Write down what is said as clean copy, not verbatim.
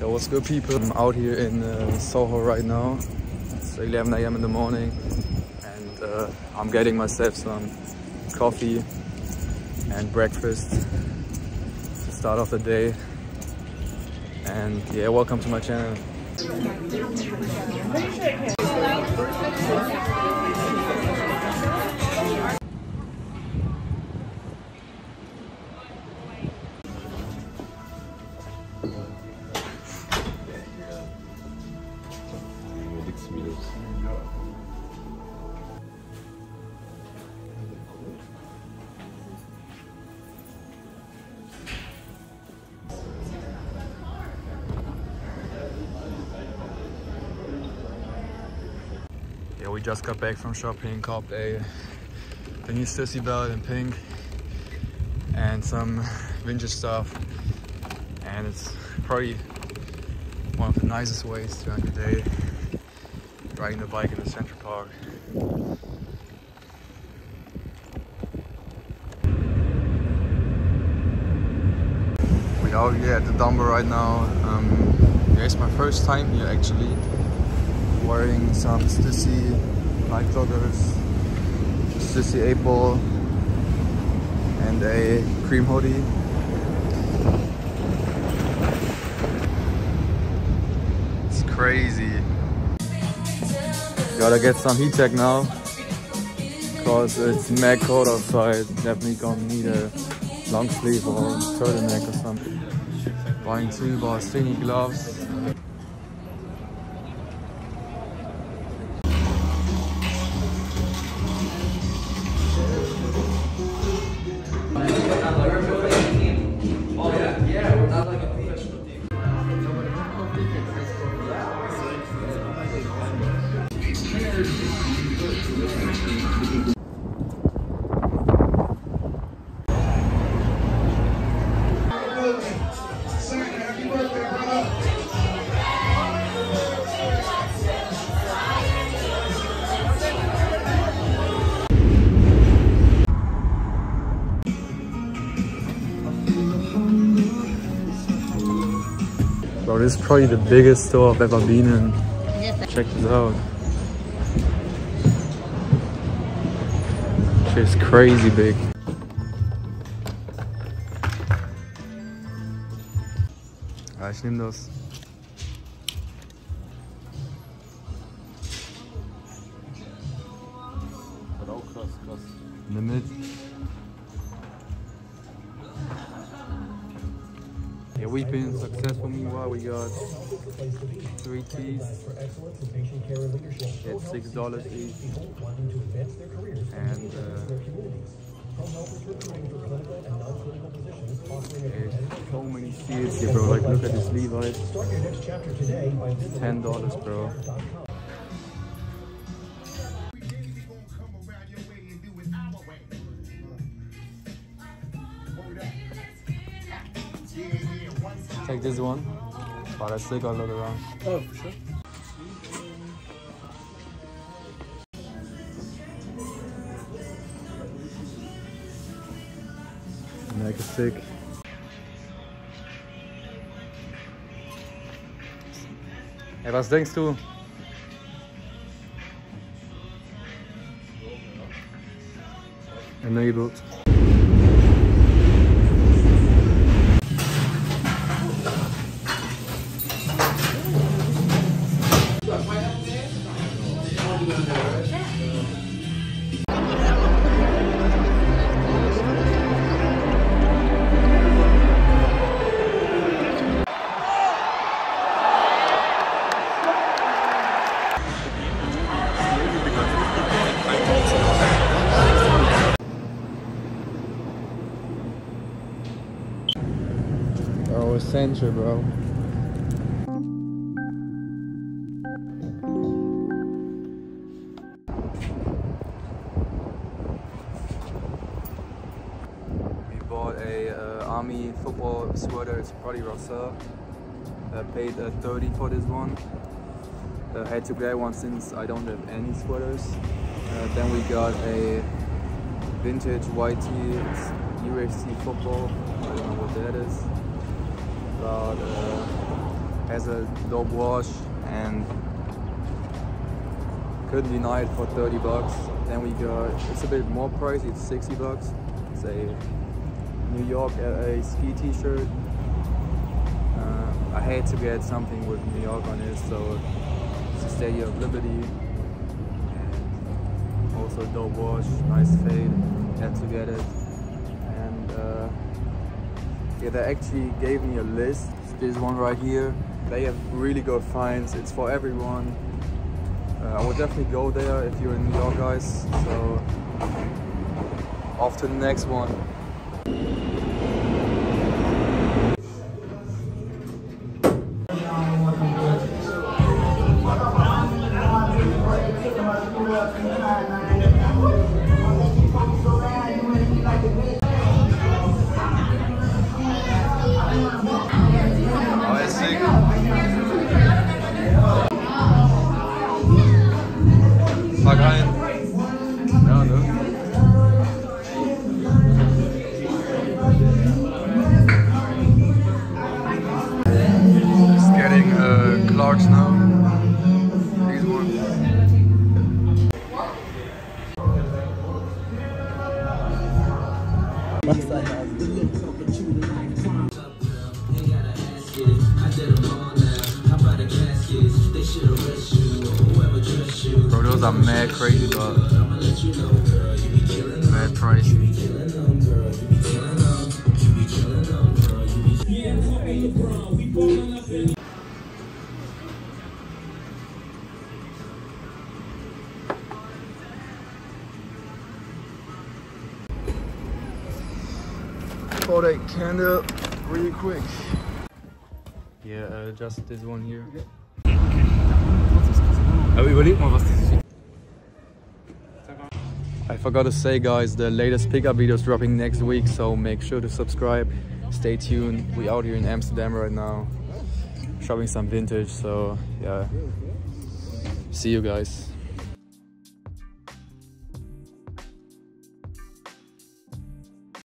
Yo, what's good, people? I'm out here in Soho right now. It's 11 AM in the morning, and I'm getting myself some coffee and breakfast to start off the day. And yeah, welcome to my channel. Yeah, we just got back from shopping, copped the new sissy belt in pink and some vintage stuff, and it's probably one of the nicest ways to end the day, riding the bike in the Central Park. We're out here at the Dumbo right now. Yeah, it's my first time here actually. Wearing some Stissy bike joggers, Stissy 8-ball, and a cream hoodie. It's crazy. Gotta get some heat tech now, cause it's mad cold outside. Definitely gonna need a long sleeve or turtleneck or something. Buying 2 Bostini gloves. Bro, this is probably the biggest store I've ever been in. Check this out. It's crazy big. Ja, ich nehme das. In the mid. Yeah, we've been successful meanwhile. We got 3 teas at $6 each. And there's so many seals here, bro. Like, look at this Levi's. $10, bro. Take this one, but I still got a lot around. Oh, for sure. Mega sick. Hey, was denkst du? Enabled. Oh, essential, bro. We bought a army football sweater. It's probably Russell. Paid 30 for this one. Had to get one since I don't have any sweaters. Then we got a vintage white tee. It's UFC football. I don't know what that is. But has a dope wash and couldn't deny it for 30 bucks. Then we got, it's a bit more pricey, it's 60 bucks. It's a New York LA ski t-shirt. I had to get something with New York on it, so it's the Stadium of Liberty. And also dope wash, nice fade, had to get it. And yeah, they actually gave me a list. This one right here. They have really good finds, it's for everyone. I would definitely go there if you're in New York, guys. So off to the next one. Oh, that's sick. Fuck rein. Ja, ne? Just getting Clarks now. These ones. Bro, those are mad crazy, but mad pricey. Pour that candle really quick. Yeah, just this one here. I forgot to say, guys, the latest pickup video is dropping next week, so make sure to subscribe. Stay tuned. We out here in Amsterdam right now, shopping some vintage. So yeah, see you guys.